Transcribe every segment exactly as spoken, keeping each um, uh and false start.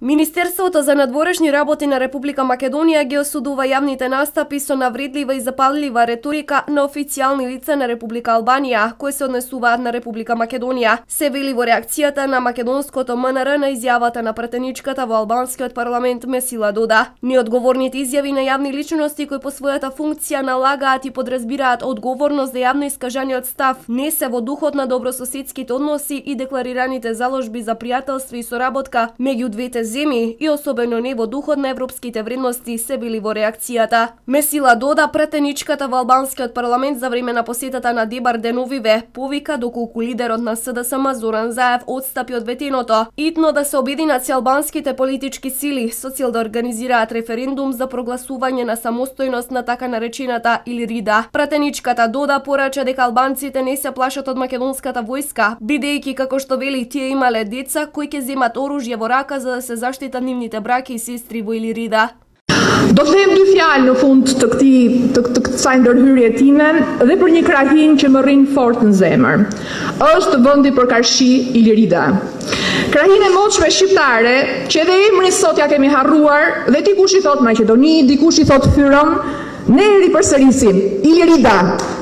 Министерството за надворешни работи на Република Македонија ги осудува јавните настапи со навредлива и запаллива реторика на официјални лица на Република Албанија, кои се однесуваат на Република Македонија. Се вели во реакцијата на македонското МНР на изјавата на пратеничката во албанскиот парламент Месила Дода. Неодговорните изјави на јавни личности кои по својата функција налагаат и подразбираат одговорност за јавно искажаниот став не се во духот на добрососедските односи и декларираните заложби за пријателство и соработка меѓу двете земји и особено не во духот на европските вредности, се били во реакцијата. Месила Дода, претеничката во албанскиот парламент за време на посетата на Дебар Деновиве, повика доколку лидерот на СДСМ Зоран Заев отстапи од ветеното, итно да се обединат се албанските политички сили со цел да организираат референдум за прогласување на самостојност на така наречената Илирида. Претеничката Дода порача дека албанците не се плашат од македонската војска, бидејќи како што вели тие имале деца кои ќе земат оружје во рака за да се заштитат нивните браќи и сестри во Илирида. Do të them dy fjalë në fund të këtij të, të kësaj ndërhyrje time dhe për një krahin që më rrin fort në zemër. Është vendi për Karshi Ilirida. Krahin e moçme shqiptare që edhe emrin sot ja kemi harruar dhe dikush i thot Maqedoni, dikush i thot Fyrom, ne e ripërsërisim Ilirida.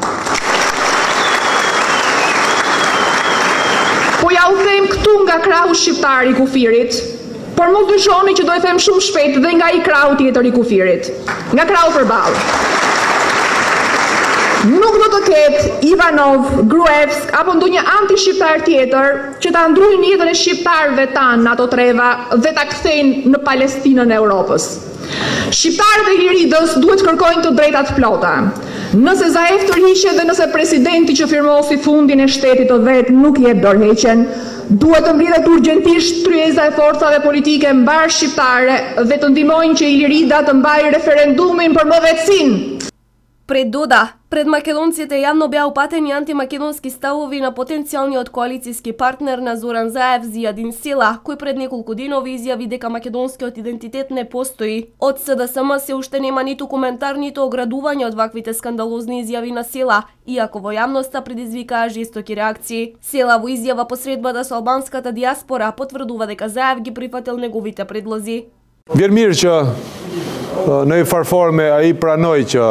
Po ja u them këtu nga krahu shqiptar i kufirit. Por mos dyshoni që do e them shumë shpejt dhe nga i krahu tjetër i kufirit. Nga krahu përballë. Nuk do të ketë Ivanov, Gruevsk apo ndonjë anti-shqiptar tjetër që ta ndrojnë jetën e shqiptarëve tanë në ato treva dhe ta kthejnë në Palestinën e Europës. Shqiptarët e Iliridës duhet kërkojnë të drejtat plota. Nëse Zaev tërhiqet dhe nëse presidenti që firmosi fundin e shtetit të vet nuk i jep dorëheqjen, duhet të mbledhet urgjentisht tryeza e forcave politike mbar shqiptare dhe të ndihmojnë që Ilirida të mbajë referendumin për mëdhetësinë. Пред Дода, пред македонците јавно беа упатени антимакедонски ставови на потенцијалниот коалицијски партнер на Зоран Заев, Зијадин Села, кој пред неколку денови изјави дека македонскиот идентитет не постои. Од СДСМ се уште нема ниту коментар, ниту оградување од ваквите скандалозни изјави на Села, иако во јавноста предизвикаа жестоки реакции. Села во изјава по средбата со албанската диаспора потврдува дека Заев ги прифатил неговите предлози. Vjen mirë që në një farforme ai pranoi që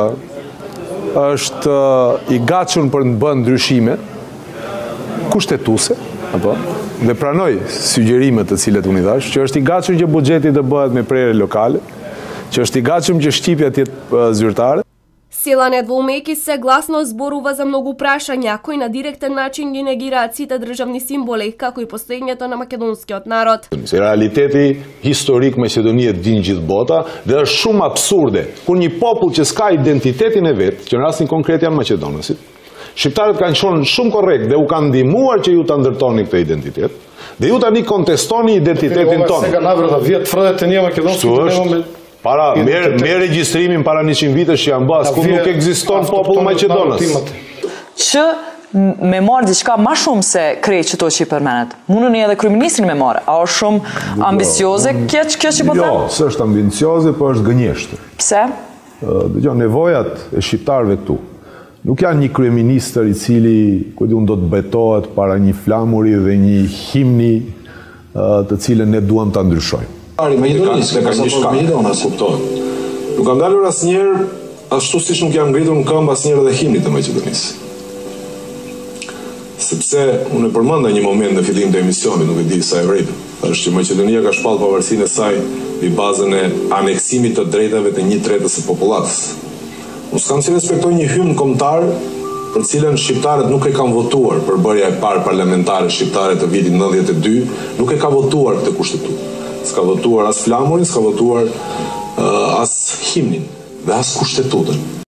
është i gatshëm për të bërë ndryshime kushtetuese, apo dhe pranoi sugjerimet të cilat unë i thash, që është i gatshëm që buxheti të bëhet me prerje lokale, që është i gatshëm që shqipja të jetë zyrtare. Села недвоумејки се гласно зборува за многу прашања кои на директен начин ги негираат сите државни символи, како и постоењето на македонскиот народ. Realiteti historik Maqedonisë din gjithë bota dhe është shumë absurde kur një popull që s'ka identitetin e vet, që në rastin konkret janë maqedonësit, shqiptarët kanë qenë shumë korrekt dhe u kanë ndihmuar që ju ta ndërtoni këtë identitet, dhe ju tani kontestoni identitetin tonë. Se kanë ardhur vjet frodhet të një makedonskë. Para, me regjistrimin para njëqind vitesh që janë bë, asku nuk ekziston popull maqedonës. Që me marrë diçka ma shumë se krejt që to që i përmenet. Mundën edhe kryeministrin me marrë. A është shumë ambicioze kjo që po them? Jo, s'është ambicioze, po është gënjeshtër. Pse? Dëgjoj, nevojat e shqiptarëve këtu nuk janë një kryeministër i cili ku diun do të betohet para një flamuri dhe një himni të cilën ne duam ta ndryshojmë. Maqedonisë ka një shkak, kuptohet. Nuk ka ndalur asnjëherë ashtu siç nuk janë ngritur në këmbë asnjëherë edhe himnit të Maqedonisë. Sepse unë e përmenda një moment në fillim të emisionit, nuk e di sa e vërtet, është që Maqedonia ka shpallur pavarësinë e saj mbi bazën e aneksimit të drejtave të një tretës së popullatës. Unë s'kam si respektoj një hymn kombëtar për cilën shqiptarët nuk e kanë votuar për bërja e parë parlamentare shqiptare të vitit nëntëdhjetë e dy, nuk e ka votuar këtë kushtetutë. S'ka votuar as flamurin, s'ka votuar uh, as himnin dhe as kushtetutën.